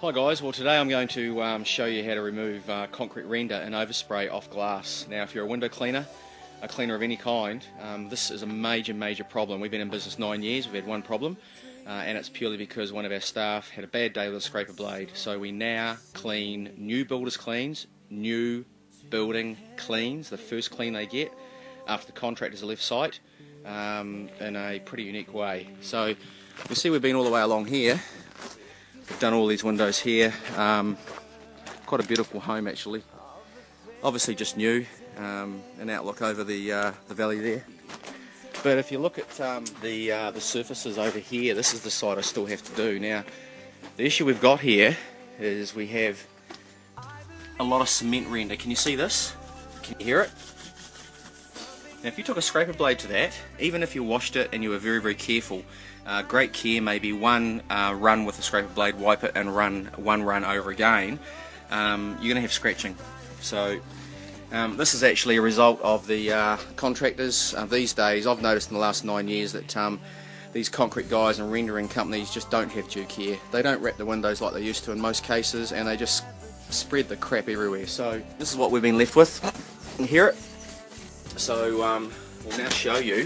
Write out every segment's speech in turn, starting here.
Hi guys, well today I'm going to show you how to remove concrete render and overspray off glass. Now if you're a window cleaner, a cleaner of any kind, this is a major problem. We've been in business 9 years, we've had one problem, and it's purely because one of our staff had a bad day with a scraper blade. So we now clean new builders cleans, new building cleans, the first clean they get after the contractors have left site, in a pretty unique way. So you see we've been all the way along here. We've done all these windows here. Quite a beautiful home actually. Obviously just new, an outlook over the valley there. But if you look at the surfaces over here, this is the side I still have to do. Now the issue we've got here is we have a lot of cement render. Can you see this? Can you hear it? Now if you took a scraper blade to that, even if you washed it and you were very careful, great care, maybe one run with the scraper blade, wipe it and one run over again, you're going to have scratching. So this is actually a result of the contractors these days. I've noticed in the last 9 years that these concrete guys and rendering companies just don't have due care. They don't wrap the windows like they used to in most cases, and they just spread the crap everywhere. So this is what we've been left with. You hear it? So we'll now show you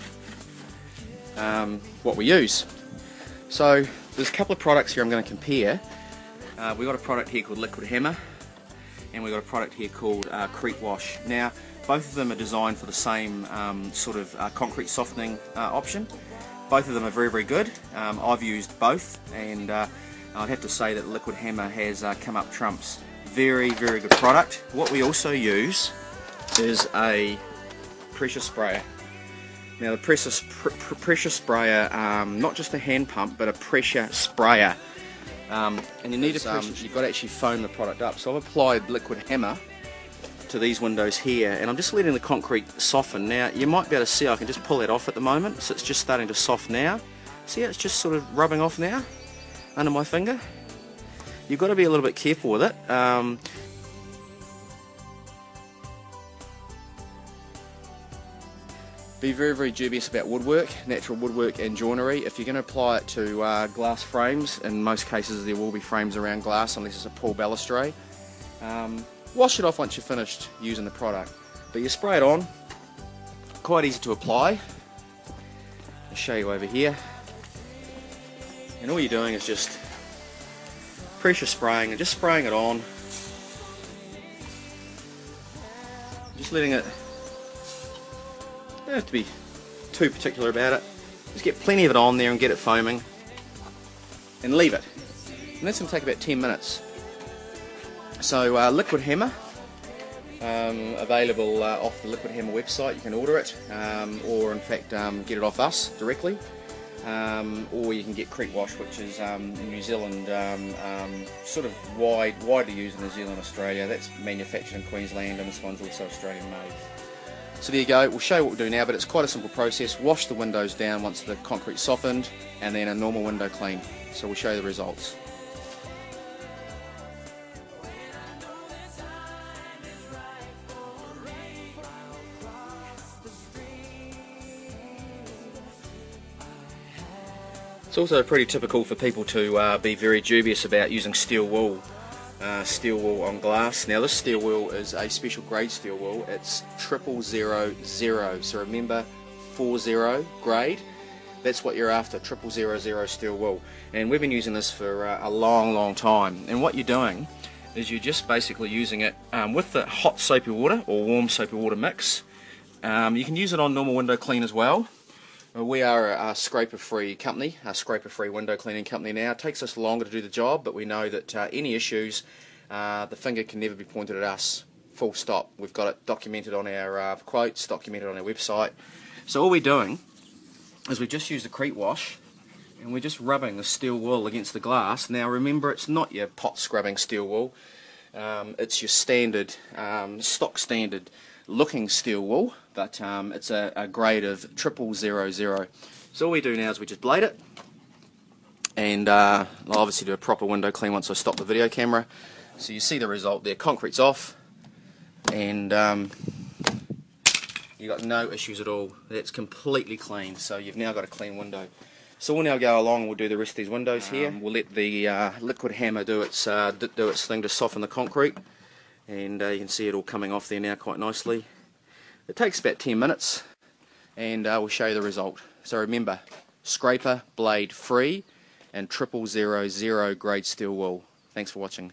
what we use. So there's a couple of products here I'm going to compare. We've got a product here called Liquid Hammer, and we've got a product here called Creep Wash. Now both of them are designed for the same sort of concrete softening option. Both of them are very good. I've used both, and I'd have to say that Liquid Hammer has come up trumps. Very good product. What we also use is a pressure sprayer. Now the pressure sprayer, not just a hand pump, but a pressure sprayer. And you need you've got to actually foam the product up. So I've applied Liquid Hammer to these windows here, and I'm just letting the concrete soften. Now you might be able to see I can just pull that off at the moment, so it's just starting to soften now. See how it's just sort of rubbing off now under my finger? You've got to be a little bit careful with it. Be very dubious about woodwork, natural woodwork and joinery. If you're going to apply it to glass frames, in most cases there will be frames around glass unless it's a pull balustrade, wash it off once you're finished using the product. But you spray it on, quite easy to apply. I'll show you over here. And all you're doing is just pressure spraying and just spraying it on. Just letting it. You don't have to be too particular about it. Just get plenty of it on there and get it foaming and leave it. And that's going to take about 10 minutes. So Liquid Hammer, available off the Liquid Hammer website. You can order it, or in fact get it off us directly, or you can get Creep Wash, which is New Zealand, sort of widely used in New Zealand and Australia. That's manufactured in Queensland, and this one's also Australian made. So there you go, we'll show you what we do now, but it's quite a simple process. Wash the windows down once the concrete's softened, and then a normal window clean. So we'll show you the results. It's also pretty typical for people to be very dubious about using steel wool on glass. Now this steel wool is a special grade steel wool. It's 0000, so remember 40 grade. That's what you're after, 0000 steel wool. And we've been using this for a long time. And what you're doing is you're just basically using it with the hot soapy water or warm soapy water mix. You can use it on normal window clean as well. We are a scraper-free company, a scraper-free window cleaning company now. It takes us longer to do the job, but we know that any issues, the finger can never be pointed at us, full stop. We've got it documented on our quotes, documented on our website. So all we're doing is we just use the Creep Wash, and we're just rubbing the steel wool against the glass. Now remember, it's not your pot scrubbing steel wool, it's your standard, stock standard looking steel wool, but it's a grade of 0000. So all we do now is we just blade it, and I'll obviously do a proper window clean once I stop the video camera. So you see the result there, concrete's off, and you've got no issues at all. That's completely clean, so you've now got a clean window. So we'll now go along and we'll do the rest of these windows here. We'll let the liquid hammer do its thing to soften the concrete, and you can see it all coming off there now quite nicely. It takes about 10 minutes, and we'll show you the result. So remember, scraper blade free and 0000 grade steel wool. Thanks for watching.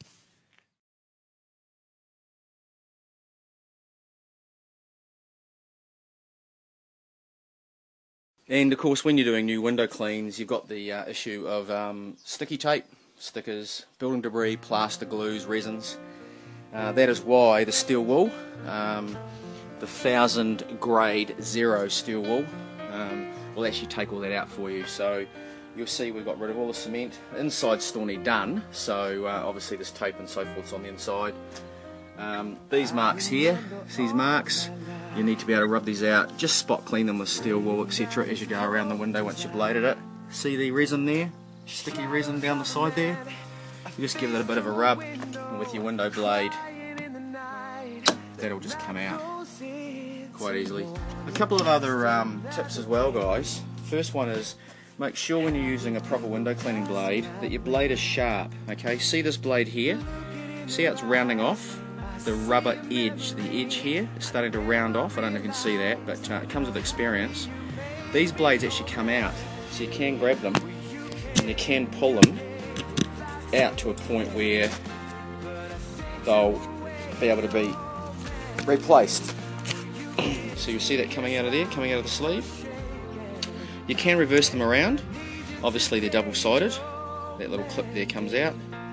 And of course, when you're doing new window cleans, you've got the issue of sticky tape, stickers, building debris, plaster, glues, resins. That is why the steel wool, the 1000 grade 0 steel wool, will actually take all that out for you. So you'll see we've got rid of all the cement. The inside's still need done, so obviously this tape and so forth's on the inside. These marks here, see these marks? You need to be able to rub these out, just spot clean them with steel wool, etc. as you go around the window once you've bladed it. See the resin there? Sticky resin down the side there? You just give it a bit of a rub, and with your window blade, that'll just come out quite easily. A couple of other tips as well, guys. First one is, make sure when you're using a proper window cleaning blade that your blade is sharp. Okay, see this blade here? See how it's rounding off? The rubber edge, the edge here is starting to round off. I don't know if you can see that, but it comes with experience. These blades actually come out, so you can grab them and you can pull them out to a point where they'll be able to be replaced. So you see that coming out of there, coming out of the sleeve. You can reverse them around. Obviously they're double-sided. That little clip there comes out.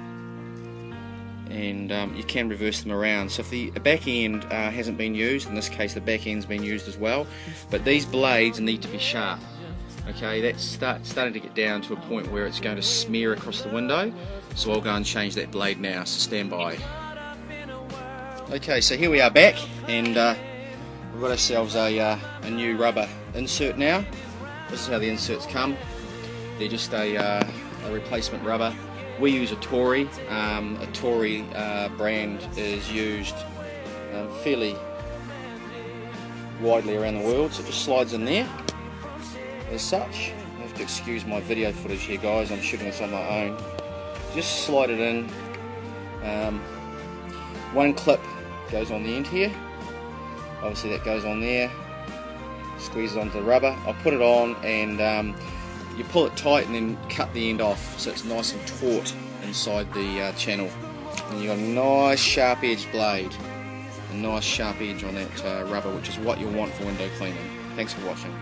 And you can reverse them around. So if the back end hasn't been used, in this case the back end's been used as well, but these blades need to be sharp. Okay, that's starting to get down to a point where it's going to smear across the window, so I'll go and change that blade now, so stand by. Okay, so here we are back, and we've got ourselves a new rubber insert now. This is how the inserts come. They're just a replacement rubber. We use a Tory. A Tory brand is used fairly widely around the world, so it just slides in there as such. You have to excuse my video footage here, guys, I'm shooting this on my own. Just slide it in. One clip goes on the end here, obviously that goes on there, squeezes onto the rubber. I'll put it on, and you pull it tight and then cut the end off so it's nice and taut inside the channel, and you've got a nice sharp edged blade, a nice sharp edge on that rubber, which is what you'll want for window cleaning. Thanks for watching.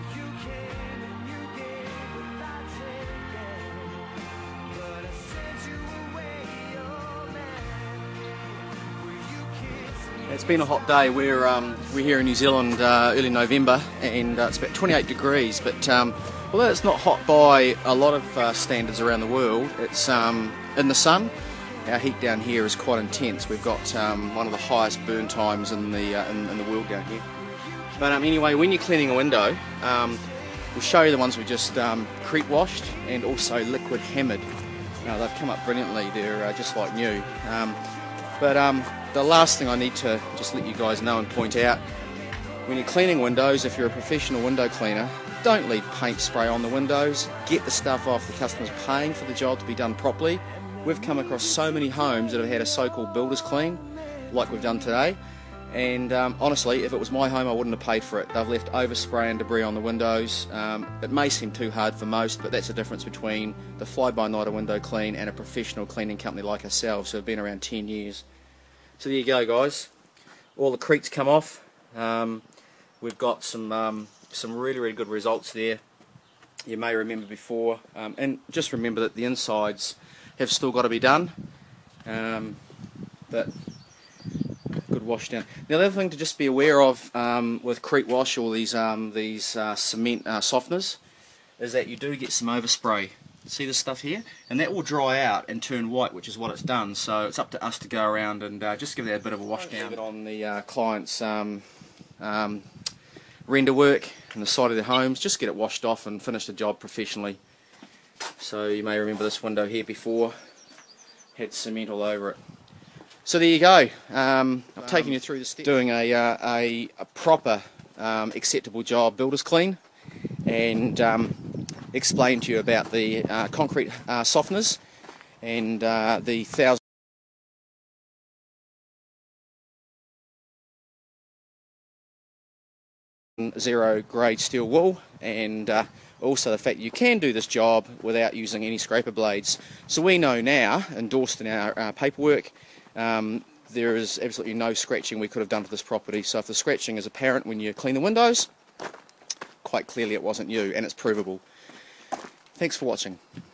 It's been a hot day. We're here in New Zealand early November, and it's about 28 degrees, but although it's not hot by a lot of standards around the world, it's in the sun. Our heat down here is quite intense. We've got one of the highest burn times in the world down here. But anyway, when you're cleaning a window, we'll show you the ones we just creep washed and also liquid hammered. Now, they've come up brilliantly. They're just like new. The last thing I need to just let you guys know and point out, when you're cleaning windows, if you're a professional window cleaner, don't leave paint spray on the windows. Get the stuff off. The customer's paying for the job to be done properly. We've come across so many homes that have had a so-called builder's clean, like we've done today, and honestly, if it was my home, I wouldn't have paid for it. They've left overspray and debris on the windows. It may seem too hard for most, but that's the difference between the fly-by-nighter window clean and a professional cleaning company like ourselves, who have been around 10 years. So there you go, guys. All the creaks come off. We've got some really good results there. You may remember before, and just remember that the insides have still got to be done, but good wash down. Now, the other thing to just be aware of with creep wash or these cement softeners is that you do get some overspray. See this stuff here? And that will dry out and turn white, which is what it's done. So it's up to us to go around and just give that a bit of a wash down. On the client's render work on the side of their homes, just get it washed off and finish the job professionally. So you may remember this window here before had cement all over it. So there you go. I've taken you through the steps, doing a proper acceptable job, builder's clean, and explain to you about the concrete softeners and the 1,000 grade steel wool, and also the fact you can do this job without using any scraper blades. So we know now, endorsed in our paperwork, there is absolutely no scratching we could have done to this property. So if the scratching is apparent when you clean the windows, quite clearly it wasn't you, and it's provable. Thanks for watching.